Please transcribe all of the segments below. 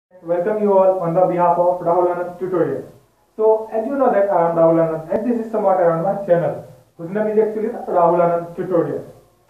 Welcome you all on the behalf of Rahul Anand tutorial. So as you know that I am Rahul Anand and this is somewhat around my channel whose name is actually the Rahul Anand tutorial.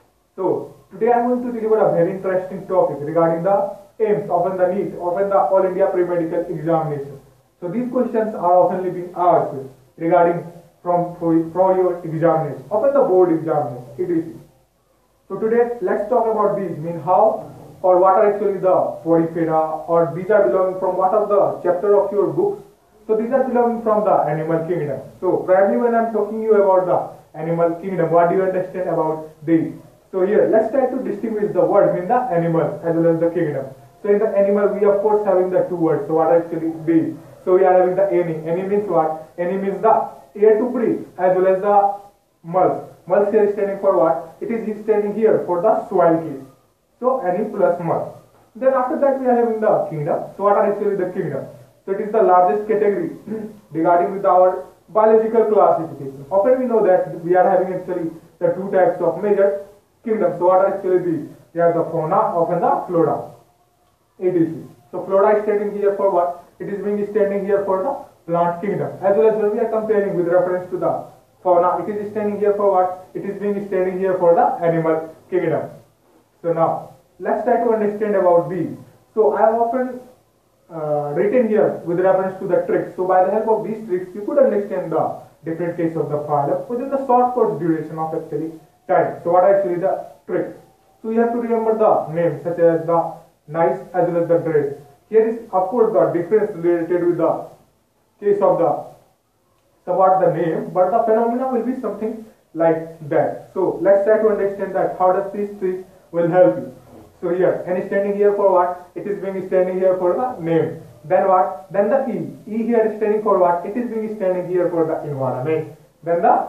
So today I am going to deliver a very interesting topic regarding the aims of the NEET of the All India Pre-Medical Examination. So these questions are often being asked regarding from your examination, often the board examination, etc. So today let's talk about these, mean how or what are actually the Porifera, or these are belonging from what are the chapter of your books. So these are belonging from the animal kingdom. So probably when I'm talking you about the animal kingdom, what do you understand about these? So here let's try to distinguish the word mean the animal as well as the kingdom. So in the animal we of course having the two words. So what are actually these? So we are having the any. Any means what? Any means the air to breathe as well as the mulch. Mulch here is standing for what? It is standing here for the soil case. So any plus mulch. Then after that we are having the kingdom. So what are actually the kingdom? So it is the largest category regarding with our biological classification. Often we know that we are having actually the two types of major kingdoms. So what are actually these? We have the fauna, often the flora, etc. So flora is standing here for what? It is being standing here for the plant kingdom. As well as when we are comparing with reference to the fauna, it is standing here for what? It is being standing here for the animal kingdom. So now let's try to understand about these. So I have often written here with reference to the tricks. So by the help of these tricks, you could understand the different case of the phylum within the short course duration of actually time. So what are actually the tricks? So you have to remember the names such as the nice as well as the dress. Here is of course the difference related with the case of the somewhat the name, but the phenomena will be something like that. So let's try to understand that how does these tricks will help you. So here, and standing here for what? It is being standing here for the name. Then what? Then the E. E here is standing for what? It is being standing here for the environment. Then the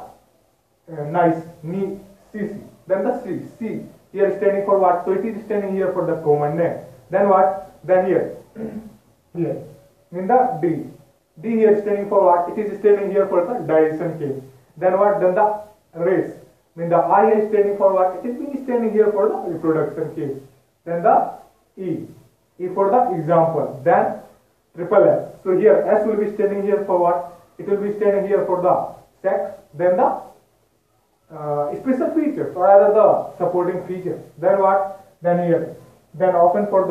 nice, ni, CC. Then the C. C here is standing for what? So it is standing here for the common name. Then what? Then here. Here. In the D. D here is standing for what? It is standing here for the digestion case. Then what? Then the race. When the I is standing for what? It is being standing here for the reproduction case. Then the E. E for the example. Then triple S. So here S will be standing here for what? It will be standing here for the sex. Then the special features or rather the supporting features. Then what? Then here. Then often for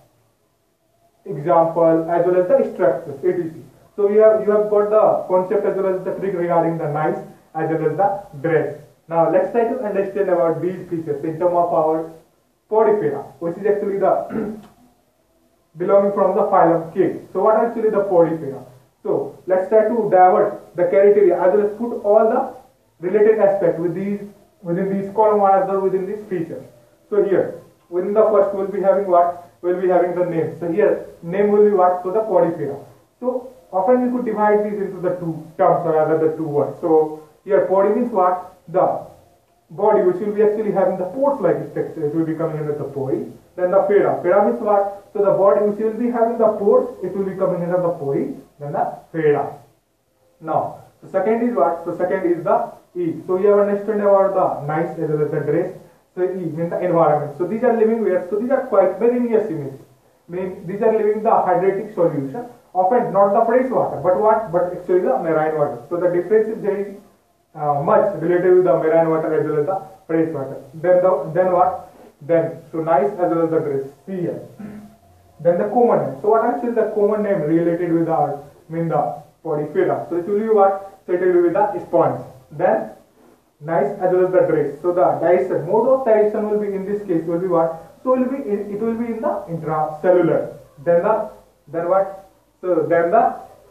the example as well as the structures, etc. So you have got the concept as well as the trick regarding the nice as well as the dress. Now let's try to understand about these features in terms of our Porifera, which is actually the belonging from the phylum Cage. So what are actually the Porifera? So let's try to divert the criteria as well as put all the related aspects with these within these column or other within these features. So here within the first we'll be having what? We'll be having the name. So here name will be what? So the Porifera. So often we could divide these into the two terms or rather the two words. So here pori means what? The body which will be actually having the pores like structure, it will be coming under the pori. Then the fera. Fera means what? So the body which will be having the pores, it will be coming under the pori. Then the fera. Now, the second is what? So second is the E. So you have understood about the nice as well as the dress. So E means the environment. So these are living where? So these are quite marine images. Meaning these are living the hydratic solution. Often not the fresh water, but what? But actually the marine water. So the difference is very much related with the marine water as well as the fresh water. Then what? Then so nice as well as the dress. See here. Then the common name. So what actually the common name related with the mean the Porifera. So it will be what? So it will be the sponge. Then nice as well as the dress. So the digestion mode of digestion will be in this case will be what? So it will be in the intracellular. Then what? So then the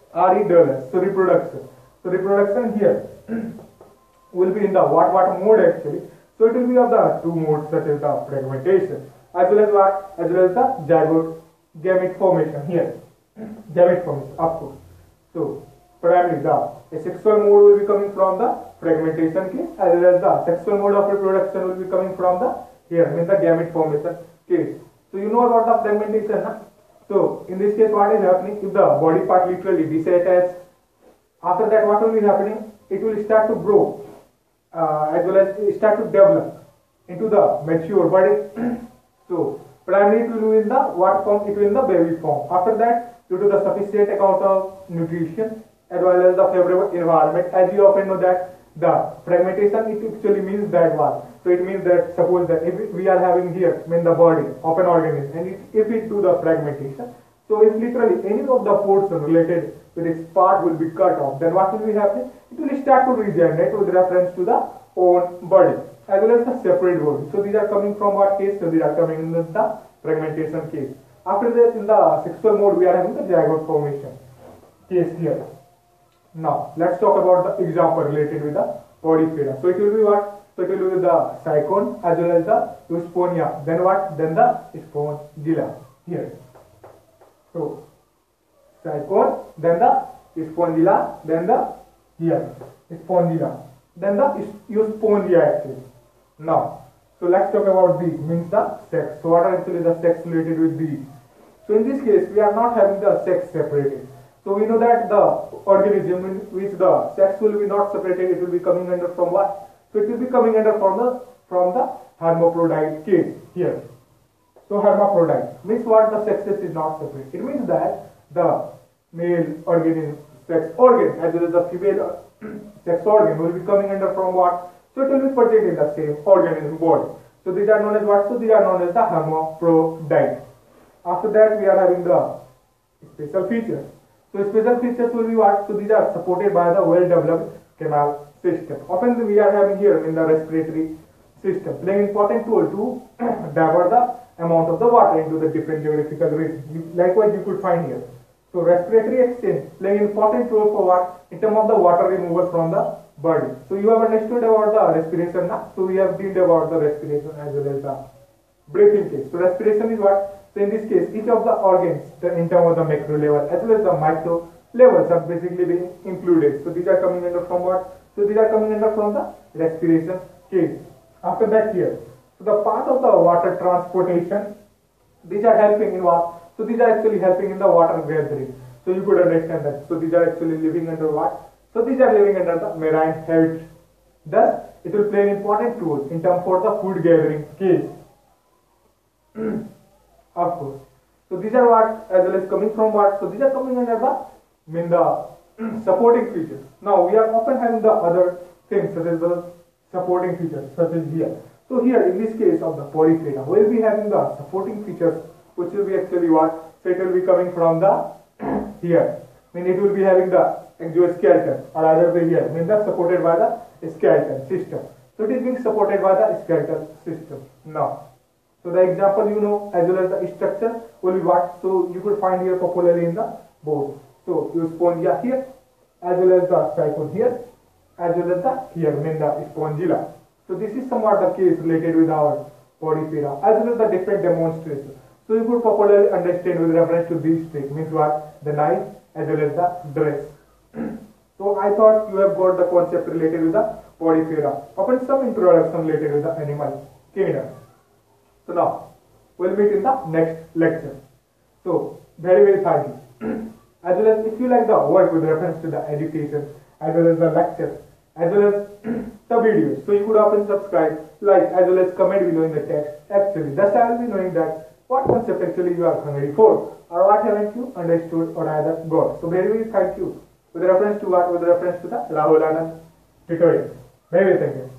RE. So reproduction. So reproduction here will be in the what mode actually. So it will be of the two modes such as the fragmentation as well as what? As well as the zygote gamete formation here. Gamete formation of course. So primarily the sexual mode will be coming from the fragmentation case as well as the sexual mode of reproduction will be coming from the here means the gamete formation case. So you know about the fragmentation, huh? So in this case what is happening? If the body part literally disattached, after that what will be happening? It will start to grow as well as start to develop into the mature body. So Primary it will be in the what form? It will in the baby form. After that, due to the sufficient amount of nutrition as well as the favorable environment, as you often know that the fragmentation it actually means that what? So it means that suppose that if we are having here in the body of an organism and if it do the fragmentation, so if literally any of the portion related with its part will be cut off, then what will be happening? It will start to regenerate with reference to the own body as well as the separate body. So these are coming from what case? So these are coming in the fragmentation case. After that, in the sexual mode, we are having the zygote formation case here. Now let's talk about the example related with the Podifera. So it will be what? So it will be the cycone as well as the Eusponia. Then what? Then the Spongilla here. So cycone, then the Spongilla, then the here Spongilla, then the Eusponia actually. Now, so let's talk about these, means the sex. So what are actually the sex related with these? So in this case, we are not having the sex separated. So we know that the organism in which the sex will be not separated, it will be coming under from what? So it will be coming under from the hermaphrodite case here. So hermaphrodite means what? The sexes is not separate. It means that the male organism sex organ as well as the female sex organ will be coming under from what? So it will be present in the same organism body. So these are known as what? So these are known as the hermaphrodite. After that, we are having the special features. So special features will be what? So these are supported by the well-developed canal system. Often we are having here in the respiratory system, playing important role to divert the amount of the water into the different geographical regions. Likewise, you could find here. So respiratory exchange playing important role for what? In terms of the water removal from the body. So you have understood about the respiration now. So we have dealt about the respiration as well as the breathing case. So respiration is what? So in this case, each of the organs in terms of the macro level as well as the micro levels are basically being included. So these are coming under from what? So these are coming under from the respiration case. After that here, so the part of the water transportation, these are helping in what? So these are actually helping in the water gathering. So you could understand that. So these are actually living under what? So these are living under the marine health. Thus, it will play an important role in terms for the food gathering case. Of course. So these are what as well as coming from what? So these are coming under the supporting features. Now we are often having the other things such as the supporting features such as here. So here in this case of the Podifera, we will be having the supporting features which will be actually what? So it will be coming from the here. I mean it will be having the exoskeleton or either way here. I mean that's supported by the skeleton system. So it is being supported by the skeletal system. Now. So the example you know as well as the structure will be what? So you could find here popularly in the board. So Eusponia here as well as the cycone here as well as the here in the Spongilla. So this is somewhat the case related with our Podifera as well as the different demonstrations. So you could popularly understand with reference to these things means what? The knife as well as the dress. So I thought you have got the concept related with the Podifera. Upon some introduction related with the animal kingdom. So now, we'll meet in the next lecture. So, very thank you. As well as if you like the work with reference to the education, as well as the lectures, as well as the videos, so you could often subscribe, like, as well as comment below in the text. Actually, thus I will be knowing that what concept actually you are hungry for, or what haven't you understood or either got. So, very thank you. With reference to what? With reference to the Rahul Anand tutorial. Very thank you.